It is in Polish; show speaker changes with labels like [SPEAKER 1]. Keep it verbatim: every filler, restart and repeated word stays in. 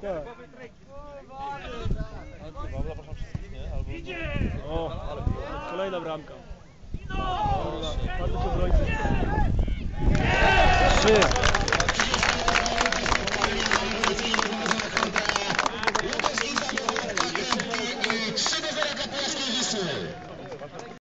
[SPEAKER 1] Tak.
[SPEAKER 2] Zapraszam wszystkich, nie? Albo...
[SPEAKER 1] O, kolejna bramka. Bardzo się broni. Trzy.